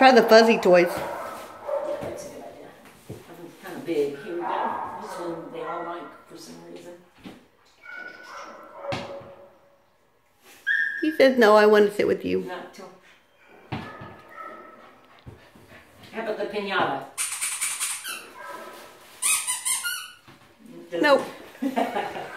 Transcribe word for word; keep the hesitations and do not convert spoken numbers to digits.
Try the fuzzy toys. That's a good idea. I'm kind of big. Here we go. This one they all like for some reason. He says, no, I want to sit with you. Not till. How about the pinata? Nope.